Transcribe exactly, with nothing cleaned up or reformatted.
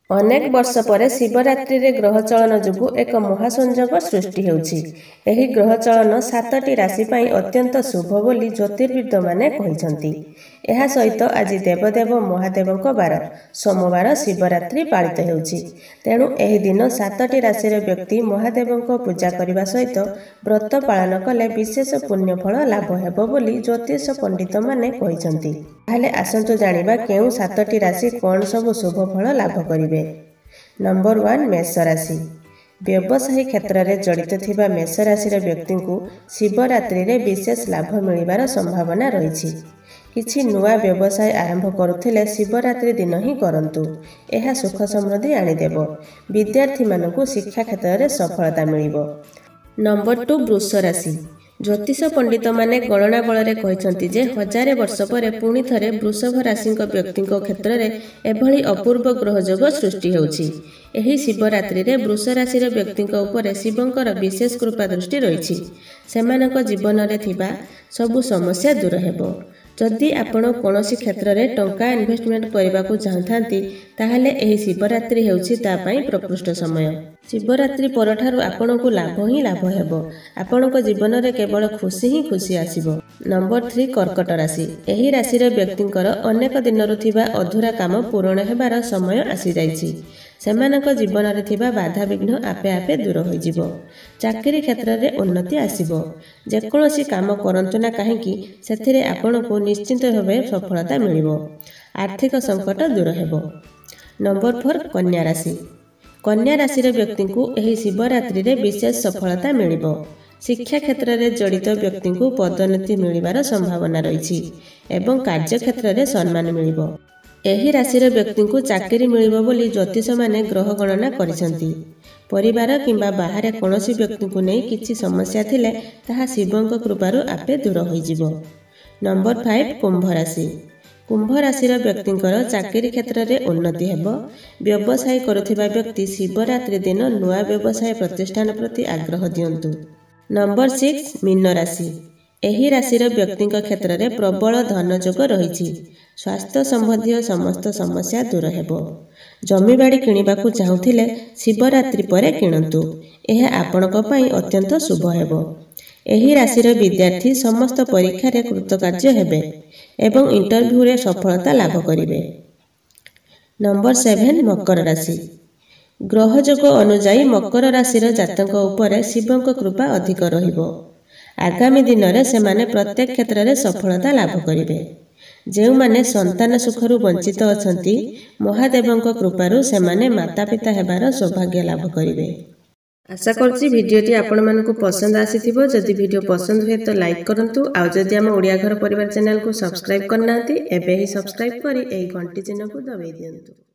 ଅନେକ ବର୍ଷ ପରେ ଶିବରାତ୍ରିରେ ଗ୍ରହ ଚଳନ ଯୋଗୁଁ ଏକ ମହାସଂଯୋଗ ସୃଷ୍ଟି ହେଉଛି। ଏହି ଗ୍ରହ ଚଳନ ସାତଟି ରାଶି ପାଇଁ ଅତ୍ୟନ୍ତ ଶୁଭ ବୋଲି ଜ୍ୟୋତିର୍ବିଦମାନେ କହିଛନ୍ତି। ଏହା ସହିତ ଆଜି ଦେବଦେବ ମହାଦେବଙ୍କ ବାର ସୋମବାର ଶିବରାତ୍ରି ପାଳିତ ହେଉଛି। ତେଣୁ ଏହି ଦିନ ସାତଟି ରାଶିର ବ୍ୟକ୍ତି ମହାଦେବଙ୍କ ପୂଜା କରିବା ସହିତ ବ୍ରତ ପାଳନ କଲେ ବିଶେଷ ପୁଣ୍ୟଫଳ ଲାଭ ହେବ ବୋଲି ଜ୍ୟୋତିଷ ପଣ୍ଡିତମାନେ କହିଛନ୍ତି। ତାହେଲେ ଆସନ୍ତୁ ଜାଣିବା କେଉଁ ସାତଟି ରାଶି କ'ଣ ସବୁ ଶୁଭ ଫଳ ଲାଭ କରିବେ। ନମ୍ବର ୱାନ୍ ମେଷ ରାଶି। ବ୍ୟବସାୟୀ କ୍ଷେତ୍ରରେ ଜଡ଼ିତ ଥିବା ମେଷ ରାଶିର ବ୍ୟକ୍ତିଙ୍କୁ ଶିବରାତ୍ରିରେ ବିଶେଷ ଲାଭ ମିଳିବାର ସମ୍ଭାବନା ରହିଛି। କିଛି ନୂଆ ବ୍ୟବସାୟ ଆରମ୍ଭ କରୁଥିଲେ ଶିବରାତ୍ରି ଦିନ ହିଁ କରନ୍ତୁ। ଏହା ସୁଖ ସମୃଦ୍ଧି ଆଣିଦେବ। ବିଦ୍ୟାର୍ଥୀମାନଙ୍କୁ ଶିକ୍ଷା କ୍ଷେତ୍ରରେ ସଫଳତା ମିଳିବ। ନମ୍ବର ଟୁ ବୃଷ ରାଶି। ଜ୍ୟୋତିଷ ପଣ୍ଡିତମାନେ ଗଣନା ବଳରେ କହିଛନ୍ତି ଯେ ହଜାରେ ବର୍ଷ ପରେ ପୁଣି ଥରେ ବୃଷଭ ରାଶିଙ୍କ ବ୍ୟକ୍ତିଙ୍କ କ୍ଷେତ୍ରରେ ଏଭଳି ଅପୂର୍ବ ଗ୍ରହଯୋଗ ସୃଷ୍ଟି ହେଉଛି। ଏହି ଶିବରାତ୍ରିରେ ବୃଷ ରାଶିର ବ୍ୟକ୍ତିଙ୍କ ଉପରେ ଶିବଙ୍କର ବିଶେଷ କୃପା ଦୃଷ୍ଟି ରହିଛି। ସେମାନଙ୍କ ଜୀବନରେ ଥିବା ସବୁ ସମସ୍ୟା ଦୂର ହେବ। ଯଦି ଆପଣ କୌଣସି କ୍ଷେତ୍ରରେ ଟଙ୍କା ଇନଭେଷ୍ଟମେଣ୍ଟ କରିବାକୁ ଚାହୁଁଥାନ୍ତି ତାହେଲେ ଏହି ଶିବରାତ୍ରି ହେଉଛି ତା ପାଇଁ ପ୍ରକୃଷ୍ଟ ସମୟ। ଶିବରାତ୍ରି ପରଠାରୁ ଆପଣଙ୍କୁ ଲାଭ ହିଁ ଲାଭ ହେବ। ଆପଣଙ୍କ ଜୀବନରେ କେବଳ ଖୁସି ହିଁ ଖୁସି ଆସିବ। ନମ୍ବର ଥ୍ରୀ କର୍କଟ ରାଶି। ଏହି ରାଶିର ବ୍ୟକ୍ତିଙ୍କର ଅନେକ ଦିନରୁ ଥିବା ଅଧୁରା କାମ ପୂରଣ ହେବାର ସମୟ ଆସିଯାଇଛି। ସେମାନଙ୍କ ଜୀବନରେ ଥିବା ବାଧାବିଘ୍ନ ଆପେ ଆପେ ଦୂର ହୋଇଯିବ। ଚାକିରି କ୍ଷେତ୍ରରେ ଉନ୍ନତି ଆସିବ। ଯେକୌଣସି କାମ କରନ୍ତୁ ନା କାହିଁକି ସେଥିରେ ଆପଣଙ୍କୁ ନିଶ୍ଚିତ ଭାବେ ସଫଳତା ମିଳିବ। ଆର୍ଥିକ ସଙ୍କଟ ଦୂର ହେବ। ନମ୍ବର ଫୋର୍ କନ୍ୟା ରାଶି। କନ୍ୟା ରାଶିର ବ୍ୟକ୍ତିଙ୍କୁ ଏହି ଶିବରାତ୍ରିରେ ବିଶେଷ ସଫଳତା ମିଳିବ। ଶିକ୍ଷା କ୍ଷେତ୍ରରେ ଜଡ଼ିତ ବ୍ୟକ୍ତିଙ୍କୁ ପଦୋନ୍ନତି ମିଳିବାର ସମ୍ଭାବନା ରହିଛି ଏବଂ କାର୍ଯ୍ୟକ୍ଷେତ୍ରରେ ସମ୍ମାନ ମିଳିବ। ଏହି ରାଶିର ବ୍ୟକ୍ତିଙ୍କୁ ଚାକିରି ମିଳିବ ବୋଲି ଜ୍ୟୋତିଷମାନେ ଗ୍ରହ ଗଣନା କରିଛନ୍ତି। ପରିବାର କିମ୍ବା ବାହାରେ କୌଣସି ବ୍ୟକ୍ତିଙ୍କୁ ନେଇ କିଛି ସମସ୍ୟା ଥିଲେ ତାହା ଶିବଙ୍କ କୃପାରୁ ଆପେ ଦୂର ହୋଇଯିବ। ନମ୍ବର ଫାଇଭ୍ କୁମ୍ଭ ରାଶି। କୁମ୍ଭ ରାଶିର ବ୍ୟକ୍ତିଙ୍କର ଚାକିରି କ୍ଷେତ୍ରରେ ଉନ୍ନତି ହେବ। ବ୍ୟବସାୟ କରୁଥିବା ବ୍ୟକ୍ତି ଶିବରାତ୍ରି ଦିନ ନୂଆ ବ୍ୟବସାୟ ପ୍ରତିଷ୍ଠାନ ପ୍ରତି ଆଗ୍ରହ ଦିଅନ୍ତୁ। ନମ୍ବର ସିକ୍ସ ମୀନ ରାଶି। ଏହି ରାଶିର ବ୍ୟକ୍ତିଙ୍କ କ୍ଷେତ୍ରରେ ପ୍ରବଳ ଧନ ଯୋଗ ରହିଛି। ସ୍ୱାସ୍ଥ୍ୟ ସମ୍ବନ୍ଧୀୟ ସମସ୍ତ ସମସ୍ୟା ଦୂର ହେବ। ଜମିବାଡ଼ି କିଣିବାକୁ ଚାହୁଁଥିଲେ ଶିବରାତ୍ରି ପରେ କିଣନ୍ତୁ। ଏହା ଆପଣଙ୍କ ପାଇଁ ଅତ୍ୟନ୍ତ ଶୁଭ ହେବ। ଏହି ରାଶିର ବିଦ୍ୟାର୍ଥୀ ସମସ୍ତ ପରୀକ୍ଷାରେ କୃତକାର୍ଯ୍ୟ ହେବେ ଏବଂ ଇଣ୍ଟରଭ୍ୟୁରେ ସଫଳତା ଲାଭ କରିବେ। ନମ୍ବର ସେଭେନ୍ ମକର ରାଶି। ଗ୍ରହଯୋଗ ଅନୁଯାୟୀ ମକର ରାଶିର ଜାତକ ଉପରେ ଶିବଙ୍କ କୃପା ଅଧିକ ରହିବ। ଆଗାମୀ ଦିନରେ ସେମାନେ ପ୍ରତ୍ୟେକ କ୍ଷେତ୍ରରେ ସଫଳତା ଲାଭ କରିବେ। ଯେଉଁମାନେ ସନ୍ତାନ ସୁଖରୁ ବଞ୍ଚିତ ଅଛନ୍ତି ମହାଦେବଙ୍କ କୃପାରୁ ସେମାନେ ମାତାପିତା ହେବାର ସୌଭାଗ୍ୟ ଲାଭ କରିବେ। ଆଶା କରୁଛି ଭିଡ଼ିଓଟି ଆପଣମାନଙ୍କୁ ପସନ୍ଦ ଆସିଥିବ। ଯଦି ଭିଡ଼ିଓ ପସନ୍ଦ ହୁଏ ତ ଲାଇକ୍ କରନ୍ତୁ। ଆଉ ଯଦି ଆମ ଓଡ଼ିଆ ଘର ପରିବାର ଚ୍ୟାନେଲକୁ ସବସ୍କ୍ରାଇବ୍ କରିନାହାନ୍ତି ଏବେ ହିଁ ସବସ୍କ୍ରାଇବ୍ କରି ଏହି ଘଣ୍ଟି ଚିହ୍ନକୁ ଦବାଇ ଦିଅନ୍ତୁ।